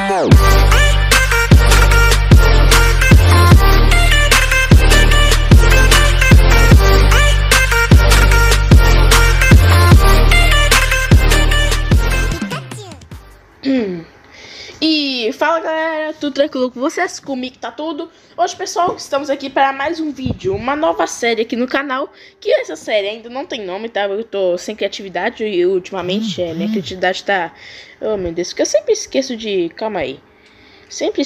E fala galera, tudo tranquilo com vocês? Comigo tá tudo. Hoje pessoal, estamos aqui para mais um vídeo, uma nova série aqui no canal. Que essa série ainda não tem nome, tá? Eu tô sem criatividade e ultimamente minha criatividade tá... Oh meu Deus, que eu sempre esqueço de... Calma aí. Sempre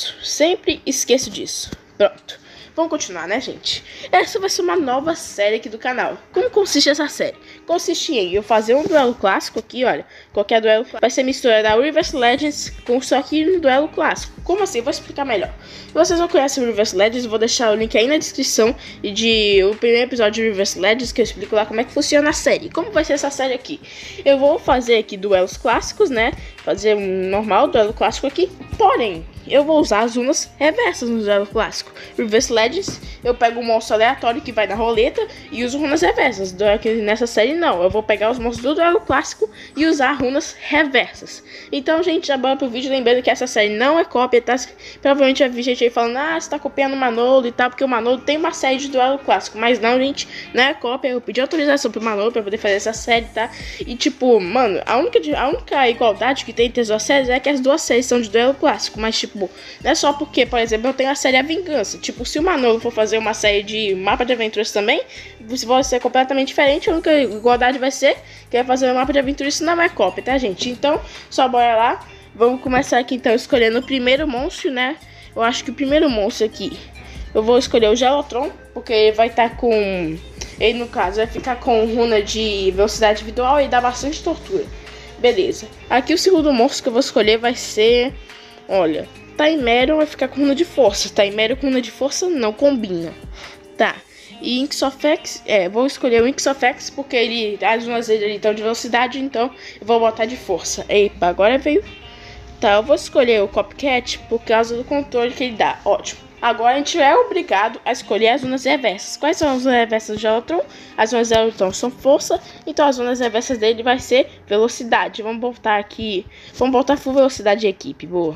esqueço disso. Pronto. Vamos continuar, né, gente? Essa vai ser uma nova série aqui do canal. Como consiste essa série? Consiste em eu fazer um duelo clássico aqui, olha. Qualquer duelo vai ser mistura da Reverse Legends com só aqui no duelo clássico. Como assim? Vou explicar melhor. Se vocês não conhecem o Reverse Legends, eu vou deixar o link aí na descrição de o primeiro episódio de Reverse Legends, que eu explico lá como é que funciona a série. Como vai ser essa série aqui? Eu vou fazer aqui duelos clássicos, né? Fazer um normal duelo clássico aqui. Porém, eu vou usar as runas reversas no duelo clássico. Reverse Legends, eu pego um monstro aleatório que vai na roleta e uso runas reversas. Nessa série não, eu vou pegar os monstros do duelo clássico e usar runas reversas. Então, gente, já bora pro vídeo, lembrando que essa série não é cópia, tá? Provavelmente vai vir gente aí falando, ah, você tá copiando o Manolo e tal, porque o Manolo tem uma série de duelo clássico. Mas não, gente, não é cópia, eu pedi autorização pro Manolo pra poder fazer essa série, tá? E tipo, mano, a única igualdade que tem entre as duas séries é que as duas séries são de duelo clássico, mas tipo, não é só porque, por exemplo, eu tenho a série A Vingança. Tipo, se o Manolo for fazer uma série de mapa de aventuras também, vai ser completamente diferente. A única igualdade vai ser que vai fazer um mapa de aventuras. Isso não é cópia, tá, gente? Então, só bora lá. Vamos começar aqui, então, escolhendo o primeiro monstro, né? Eu acho que o primeiro monstro aqui, eu vou escolher o Gelotron, porque ele vai estar com... Ele, no caso, vai ficar com runa de velocidade individual e dá bastante tortura. Beleza. Aqui o segundo monstro que eu vou escolher vai ser... Olha... Taimero vai ficar com runa de força. Taimero com runa de força não combina. Tá. E Inksofex, vou escolher o Inksofex porque as runas dele estão de velocidade, então eu vou botar de força. Epa, agora veio. Tá, eu vou escolher o Copycat por causa do controle que ele dá. Ótimo. Agora a gente é obrigado a escolher as runas reversas. Quais são as runas reversas do Gelotron? As runas do Gelotron são força, então as runas reversas dele vai ser velocidade. Vamos botar aqui, vamos botar full velocidade de equipe, boa.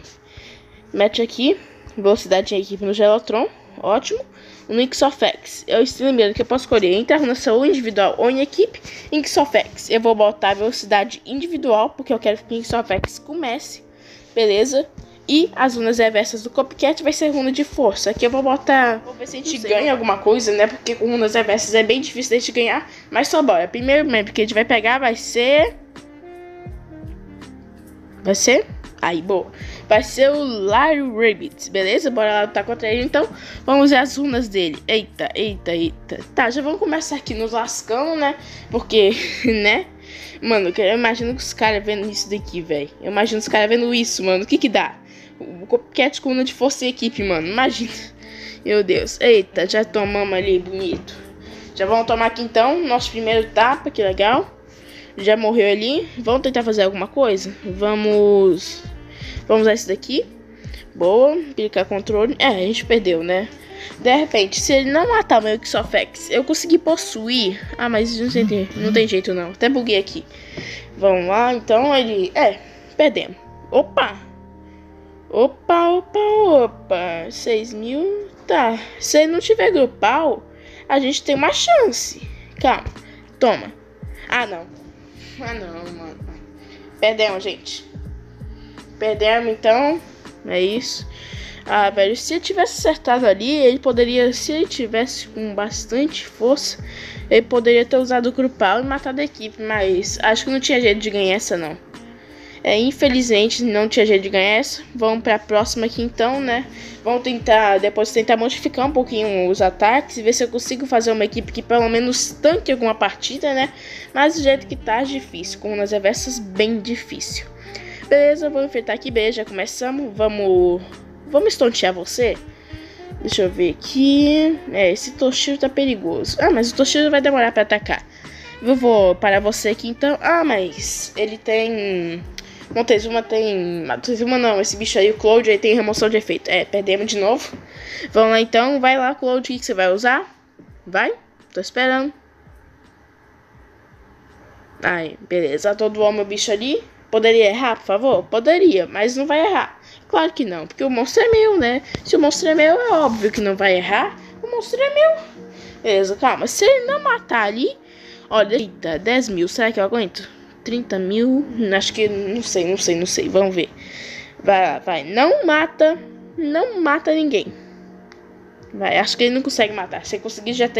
Mete aqui, velocidade de equipe no Gelotron, ótimo. No Inksofex, eu estou lembrando que eu posso escolher entre a runa ou individual ou em equipe. Inksofex, eu vou botar velocidade individual, porque eu quero que o Inksofex comece, beleza? E as runas reversas do Copycat vai ser runa de força. Aqui eu vou botar, vou ver se a gente ganha alguma coisa, né? Porque com runas reversas é bem difícil a gente ganhar, mas só bora. Primeiro membro que a gente vai pegar vai ser... Aí, boa. Vai ser o Larry Rabbit, beleza? Bora lá lutar contra ele, então. Vamos ver as runas dele. Eita. Tá, já vamos começar aqui nos lascando, né? Porque, né? Mano, eu imagino que os caras vendo isso daqui, velho. Eu imagino os caras vendo isso, mano. O que que dá? O Copycat com runa de força e equipe, mano. Imagina. Meu Deus. Eita, já tomamos ali, bonito. Já vamos tomar aqui, então, nosso primeiro tapa, que legal. Já morreu ali. Vamos tentar fazer alguma coisa? Vamos usar esse daqui. Boa. Clicar controle. A gente perdeu, né? De repente, se ele não matar o meu Inksofex, eu consegui possuir. Ah, mas não tem jeito não. Até buguei aqui. Vamos lá, então ele... perdemos. Opa. 6.000. Tá. Se ele não tiver grupal, a gente tem uma chance. Calma. Toma. Ah, não, mano. Perdemos, gente. Perdemos, então. É isso. Ah, velho, se ele tivesse acertado ali, ele poderia... Se ele tivesse com bastante força, ele poderia ter usado o grupal e matado a equipe. Mas acho que não tinha jeito de ganhar essa, não. Infelizmente, não tinha jeito de ganhar essa. Vamos pra próxima aqui, então, né? Vamos tentar modificar um pouquinho os ataques e ver se eu consigo fazer uma equipe que pelo menos tanque alguma partida, né? Mas do jeito que tá, difícil. Com umas reversas, bem difícil. Beleza, vamos enfrentar aqui, beleza, já começamos. Vamos estontear você? Deixa eu ver aqui. Esse Toshiro tá perigoso. Ah, mas o Toshiro vai demorar pra atacar. Eu vou parar você aqui, então. Ah, mas ele tem... Montezuma tem... Montezuma não, esse bicho aí, o Cloud, aí tem remoção de efeito. Perdemos de novo. Vamos lá, então. Vai lá, Cloud, o que você vai usar? Vai? Tô esperando. Aí, beleza. Todo o meu bicho ali. Poderia errar, por favor? Poderia, mas não vai errar. Claro que não, porque o monstro é meu, né? Se o monstro é meu, é óbvio que não vai errar. O monstro é meu. Beleza, calma. Se ele não matar ali... Olha, eita, 10 mil. Será que eu aguento? 30 mil? Acho que... Não sei. Vamos ver. Vai lá, vai. Não mata ninguém. Vai, acho que ele não consegue matar. Se conseguisse, já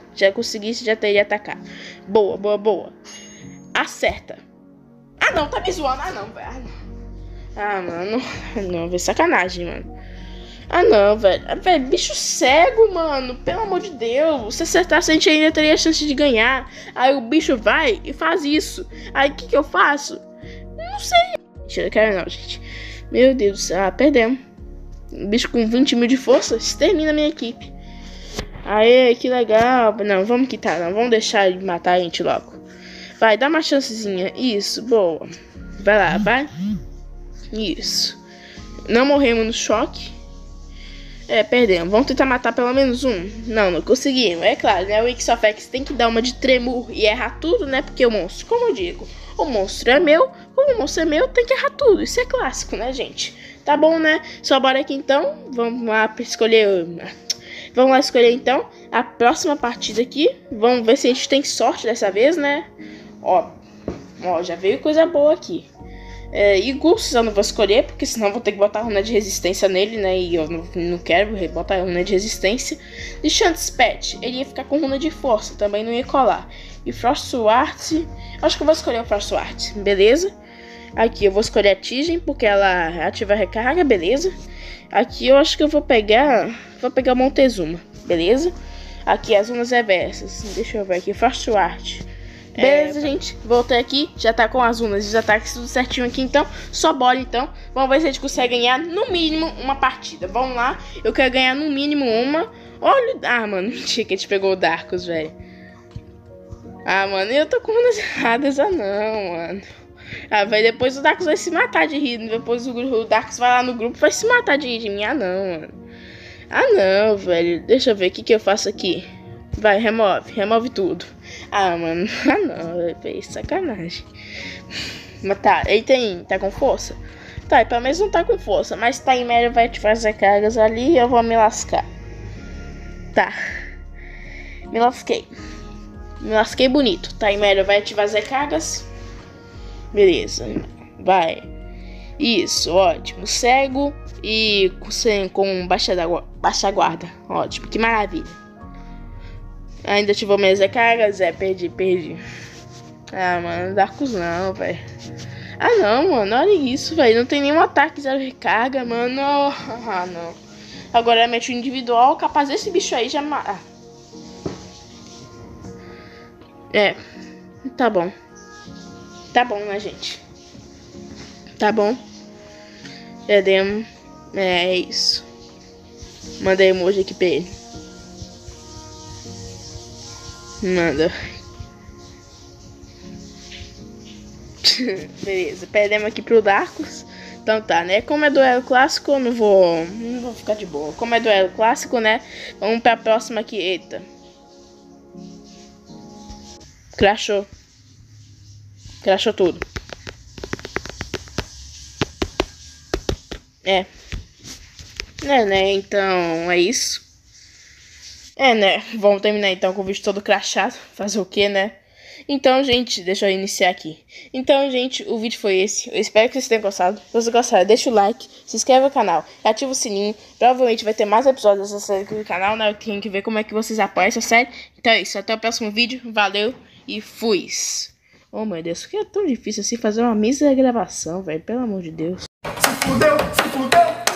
teria atacado. Boa. Acerta. Ah, não, tá me zoando. Ah, não, velho. Ah, mano. Não, velho, sacanagem, mano. Ah, não, velho. Velho, bicho cego, mano. Pelo amor de Deus. Se acertasse, a gente ainda teria a chance de ganhar. Aí o bicho vai e faz isso. Aí o que eu faço? Não sei. Mentira, eu quero não, gente. Meu Deus do céu. Ah, perdemos. Um bicho com 20 mil de força extermina a minha equipe. Aê, que legal. Não, vamos quitar, não. Vamos deixar ele matar a gente logo. Vai, dá uma chancezinha. Isso, boa. Vai lá, vai. Isso. Não morremos no choque. É, perdemos. Vamos tentar matar pelo menos um. Não conseguimos. É claro, né? O Ixofex tem que dar uma de tremor e errar tudo, né? Porque o monstro, como eu digo, o monstro é meu. Como o monstro é meu, tem que errar tudo. Isso é clássico, né, gente? Tá bom, né? Só bora aqui então. Vamos lá escolher. Vamos lá escolher então a próxima partida aqui. Vamos ver se a gente tem sorte dessa vez, né? Ó, já veio coisa boa aqui. E Gustos eu não vou escolher, porque senão eu vou ter que botar runa de resistência nele, né? E eu não quero botar runa de resistência. De Chant's Pet, ele ia ficar com runa de força, também não ia colar. E Frostwart, acho que eu vou escolher o Frostwart, beleza? Aqui eu vou escolher a Tigem, porque ela ativa a recarga, beleza? Aqui eu acho que eu vou pegar o Montezuma, beleza? Aqui as runas reversas, deixa eu ver aqui, Frostwart. Beleza, gente, voltei aqui, já tá com as runas e os ataques tudo certinho aqui, então, só bora então. Vamos ver se a gente consegue ganhar no mínimo uma partida. Vamos lá, eu quero ganhar no mínimo uma. Olha, mano, mentira que a gente pegou o Darkus, velho. Ah, mano, eu tô com runas erradas, não, mano. Velho, depois o Darkus vai se matar de rir, depois o Darkus vai lá no grupo e vai se matar de rir de mim, não, mano. Não, velho, deixa eu ver o que eu faço aqui. Vai, remove tudo. Mano, não, velho, sacanagem. Mas tá, ele tá com força? Tá, pelo menos não tá com força, mas tá em média, vai te fazer cargas ali e eu vou me lascar. Tá, me lasquei bonito. Tá em média, vai ativar as cargas. Beleza, vai. Isso, ótimo. Cego e com baixa guarda. Ótimo, que maravilha. Ainda ativou minhas recargas? Perdi. Mano, Darkus não, velho. Não, mano, olha isso, velho. Não tem nenhum ataque, zero recarga, mano. Não. Agora mete o individual, capaz desse bicho aí já... Tá bom. Tá bom, né, gente? Tá bom. Perdemos. É isso. Mandei emoji aqui pra ele. Manda. Beleza, perdemos aqui pro Darkus. Então tá, né? Como é duelo clássico, eu não vou ficar de boa. Como é duelo clássico, né? Vamos pra próxima aqui. Eita. Crashou tudo. Né? Então, é isso. Né? Vamos terminar então com o vídeo todo crashado. Fazer o que, né? Então, gente, deixa eu iniciar aqui. Então, gente, o vídeo foi esse. Eu espero que vocês tenham gostado. Se vocês gostaram, deixa o like, se inscreve no canal e ativa o sininho. Provavelmente vai ter mais episódios dessa série aqui no canal, né? Eu tenho que ver como é que vocês apoiam essa série. Então é isso, até o próximo vídeo. Valeu e fui! Oh, meu Deus, por que é tão difícil assim fazer uma mísera gravação, velho? Pelo amor de Deus. Se fudeu!